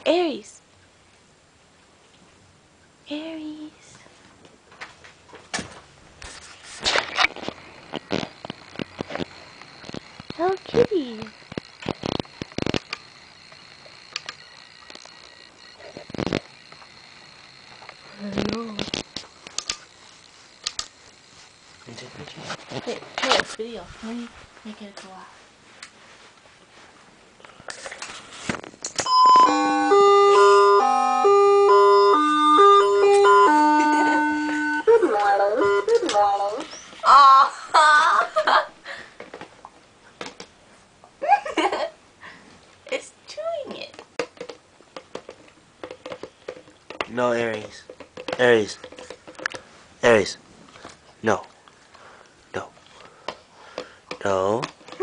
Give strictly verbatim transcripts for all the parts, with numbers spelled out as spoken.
Aries. Aries. Hello, kitty. Hello. Can you take pictures? Wait, play this video. Let me make it go out. Good morning. Good morning. Aww. It's doing it. No, Aries. Aries. Aries. No. No. No.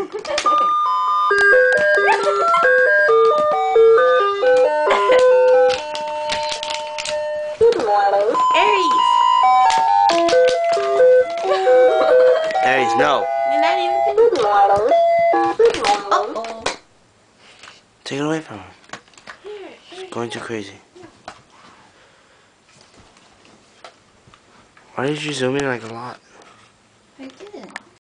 Good morning. Aries. Aries, no. You're not even Good finished. morning. Good morning. Uh-oh. Take it away from him. Here, here. Going too crazy. Why did you zoom in like a lot? I did.